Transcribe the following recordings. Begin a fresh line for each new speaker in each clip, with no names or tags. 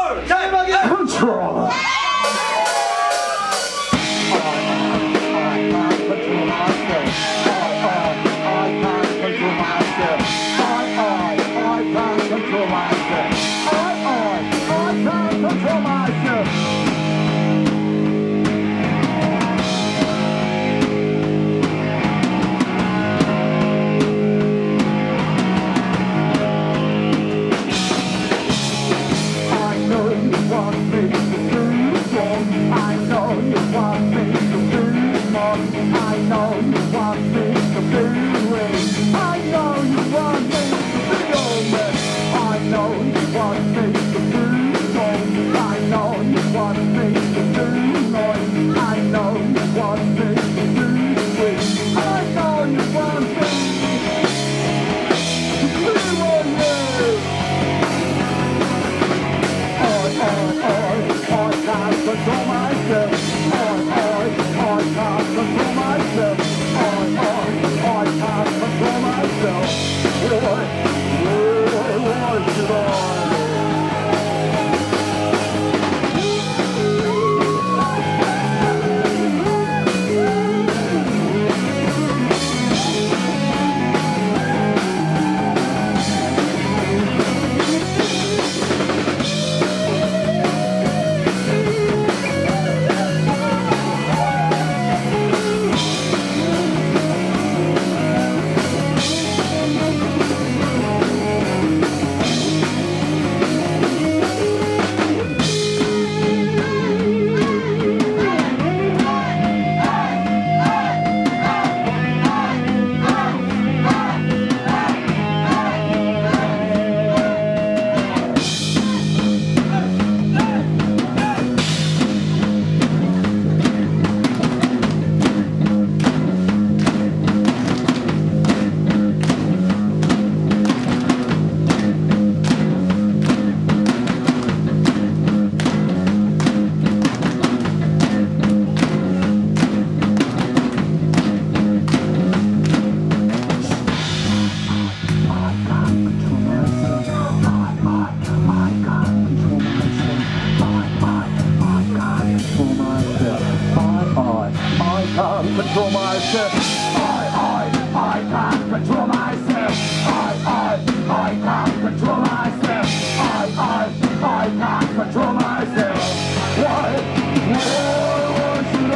Controller. Control myself. I can't control myself. I can't control myself. I can't control myself. Why should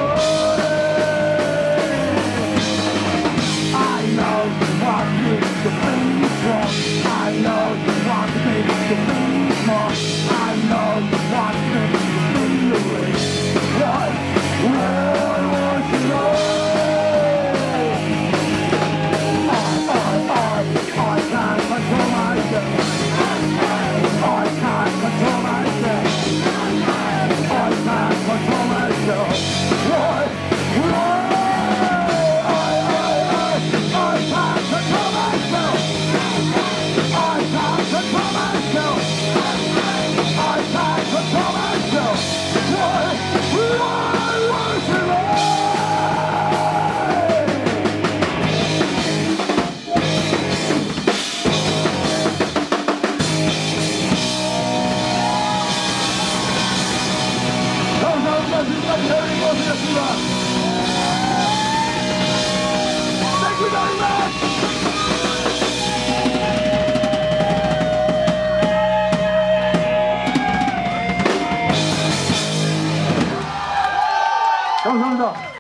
I know you want me to be strong. I know you want me to be smart. I know you want me to be awake. Why should I? Thank you very much! 감사합니다.